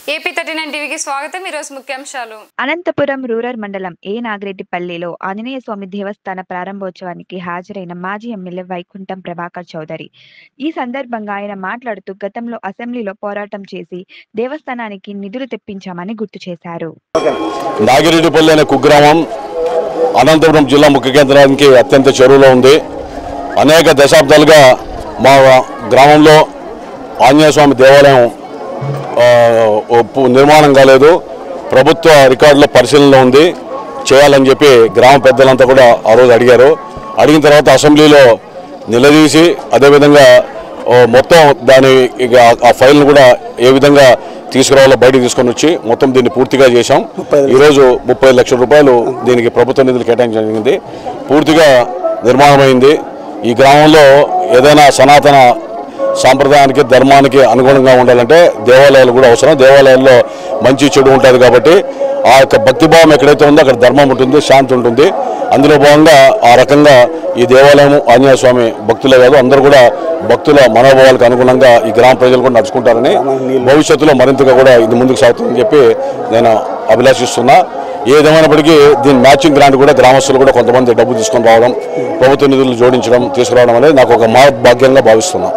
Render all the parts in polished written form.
AP 39 టీవీకి స్వాగతం. ఈ రోజు ముఖ్యాంశాలు. అనంతపురం రూరల్ మండలం ఏ నాగిరెడ్డిపల్లిలో ఆంజనేయ స్వామి దేవస్థాన ప్రారంభోత్సవానికి హాజరైన మాజీ ఎమ్మెల్యే వైకుంఠం ప్రభాకర్ చౌదరి. ఈ సందర్భంగా ఆయన మాట్లాడుతూ గతంలో అసెంబ్లీలో పోరాటం చేసి దేవస్థానానికి నిధులు తెప్పించామని గుర్తు చేశారు. నాగిరెడ్డిపల్లి అనే కుగ్రామం అనంతపురం జిల్లా ముఖ్య కేంద్రానికి అత్యంత చెరువులో ఉంది. అనేక దశాబ్దాలుగా మా గ్రామంలో ఆంజనేయ స్వామి దేవాలయం నిర్మాణం కాలేదు. ప్రభుత్వ రికార్డులో పరిశీలనలో ఉంది, చేయాలని చెప్పి గ్రామ పెద్దలంతా కూడా ఆ రోజు అడిగారు. అడిగిన తర్వాత అసెంబ్లీలో నిలదీసి అదేవిధంగా మొత్తం దాని ఆ ఫైల్ను కూడా ఏ విధంగా తీసుకురావాలో బయటకు తీసుకొని వచ్చి మొత్తం దీన్ని పూర్తిగా చేశాం. ఈరోజు 35 లక్షల రూపాయలు దీనికి ప్రభుత్వ నిధులు కేటాయించడం జరిగింది. పూర్తిగా నిర్మాణమైంది. ఈ గ్రామంలో ఏదైనా సనాతన సాంప్రదాయానికి ధర్మానికి అనుగుణంగా ఉండాలంటే దేవాలయాలు కూడా అవసరం. దేవాలయాల్లో మంచి చెడు ఉంటుంది కాబట్టి ఆ యొక్క భక్తిభావం ఎక్కడైతే ఉందో అక్కడ ధర్మం ఉంటుంది, శాంతి ఉంటుంది. అందులో భాగంగా ఆ రకంగా ఈ దేవాలయం ఆంజనేయ స్వామి భక్తులే కాదు అందరూ కూడా భక్తుల మనోభావాలకు అనుగుణంగా ఈ గ్రామ ప్రజలు కూడా నడుచుకుంటారని, భవిష్యత్తులో మరింతగా కూడా ఇది ముందుకు సాగుతుందని చెప్పి నేను అభిలాషిస్తున్నా. ఏదేమైనప్పటికీ దీని మ్యాచింగ్ గ్రాంట్ కూడా గ్రామస్తులు కూడా కొంతమంది డబ్బు తీసుకొని రావడం, ప్రభుత్వ నిధులు జోడించడం, తీసుకురావడం అనేది నాకు ఒక మహద్భాగ్యంగా భావిస్తున్నా.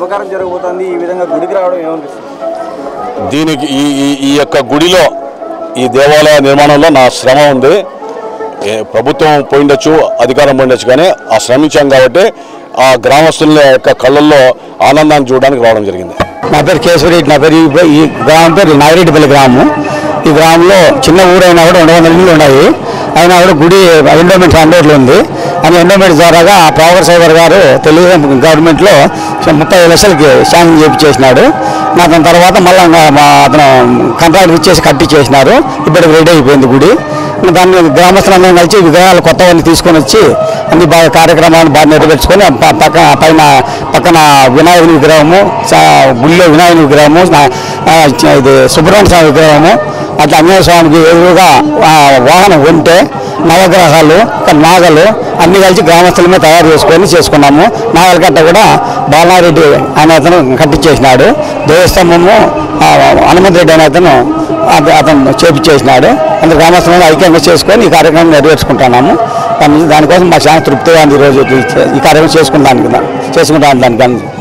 దీనికి ఈ యొక్క గుడిలో ఈ దేవాలయ నిర్మాణంలో నా శ్రమ ఉంది. ప్రభుత్వం పోయిండొచ్చు, అధికారం పోయిండొచ్చు, కానీ ఆ శ్రమించాం కాబట్టి ఆ గ్రామస్తుల యొక్క కళ్ళల్లో ఆనందాన్ని చూడడానికి రావడం జరిగింది. నా పేరు కేశవరెడ్డి. నా పేరు ఈ గ్రామం పేరు నాగిరెడ్డిపల్లి గ్రామం. ఈ గ్రామంలో చిన్న ఊరైనా కూడా 200 ఇళ్ళు ఉన్నాయి. అయినా కూడా గుడి ఎండోమెంట్ అండర్లో ఉంది. అని ఎండోమెంట్ ద్వారాగా ప్రభాకర్ చౌదరి గారు తెలుగు గవర్నమెంట్లో 30 లక్షలకి శాంక్షన్ చేయించేసినాడు. దాని తర్వాత మళ్ళీ అతను కాంట్రాక్ట్ ఇచ్చేసి కట్టించేసినారు. ఇప్పటికి రెడీ అయిపోయింది గుడి. దాన్ని గ్రామస్తులందరం కలిసి విగ్రహాలు కొత్తవన్నీ తీసుకొని వచ్చి అన్ని బాగా కార్యక్రమాలను బాగా నెరవేర్చుకొని పక్కన వినాయకుని విగ్రహము, గుళ్ళో వినాయకుని విగ్రహము, ఇది సుబ్రహ్మణ్య స్వామి విగ్రహము, అట్లా ఆంజనేయ స్వామికి ఎదురుగా వాహనం ఉంటే నవగ్రహాలు, నాగలు అన్ని కలిసి గ్రామస్తులమే తయారు చేసుకున్నాము. నాగల కట్ట కూడా బాలారెడ్డి అనే అతను కట్టించేసినాడు. దేవస్థానము హనుమంతరెడ్డి అనే అతను చేపించేసినాడు. అందరు గ్రామస్తులను ఐక్యంగా చేసుకొని ఈ కార్యక్రమం నెరవేర్చుకుంటున్నాము. దానికోసం మాకు చాలా తృప్తిగా ఈరోజు ఈ కార్యక్రమం చేసుకుంటాను దానికి